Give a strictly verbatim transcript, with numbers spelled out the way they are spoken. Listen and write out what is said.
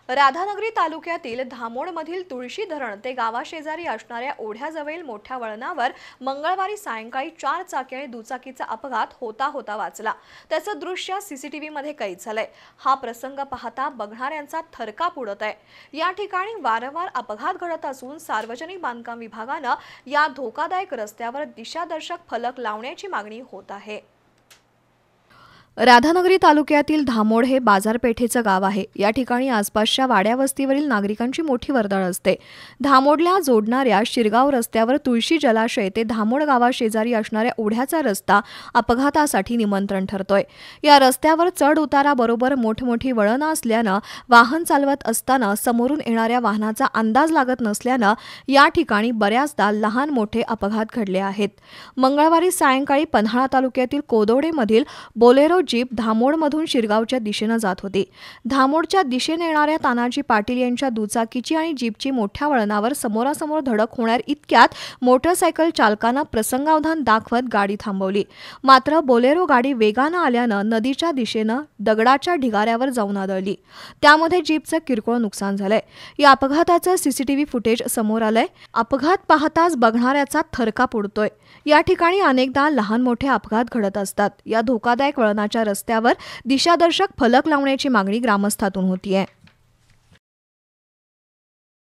राधानगरी तालुक्यातील धामोडमधील तुळशी धरण ते गावाशेजारी असणाऱ्या ओढ्याजवळील मोठ्या वळणावर मंगळवारी सायंकाळी चार चाकी आणि दुचाकीचा अपघात होता होता वाचला। त्याचं दृश्य सीसीटीव्ही मध्ये कैद झालंय। हा प्रसंग पाहता बघणाऱ्यांचा थरकाप उडत आहे। या ठिकाणी वारंवार अपघात घडत असून सार्वजनिक बांधकाम विभागानं या धोकादायक रस्त्यावर दिशादर्शक फलक लावण्याची मागणी होत आहे। राधानगरी तालुक्यातील धामोड हे बाजारपेठेचं गाव आहे। या ठिकाणी आसपासच्या वाड्या वस्तीवरील नागरिकांची मोठी वर्दळ असते। धामोडला जोडणाऱ्या शिरगाव रस्त्यावर तुळशी जलाशय ते धामोड गावाशेजारी असणाऱ्या ओढ्याचा रस्ता अपघातासाठी निमंत्रण ठरतोय। या रस्त्यावर चढ उताराबरोबर मोठमोठी वळणं असल्यानं वाहन चालवत असताना समोरून येणाऱ्या वाहनाचा अंदाज लागत नसल्यानं या ठिकाणी बऱ्याचदा लहान मोठे अपघात घडले आहेत। मंगळवारी सायंकाळी पन्हाळा तालुक्यातील कोदोडेमधील बोलेरो जीप धामोडमधून शिरगावच्या दिशेने जात होती। धामोडच्या दिशेने येणाऱ्या तानाजी पाटील यांच्या दुचाकीची आणि जीपची मोठ्या वळणावर समोरासमोर धडक होणार इतक्यात मोटरसायकल चालकानं प्रसंगावधान दाखवत गाडी थांबवली। मात्र बोलेरो गाडी वेगानं आल्यानं नदीच्या दिशेनं दगडाच्या ढिगाऱ्यावर जाऊन आदळली। त्यामध्ये जीपचं किरकोळ नुकसान झालंय। या अपघाताचं सीसीटीव्ही फुटेज समोर आलंय। अपघात पाहताच बघणाऱ्याचा थरकाप उडतोय। या ठिकाणी अनेकदा लहान मोठे अपघात घडत असतात। या धोकादायक वळणाच्या रस्त्यावर दिशादर्शक फलक लावण्याची मागणी ग्रामस्थातून होतीये।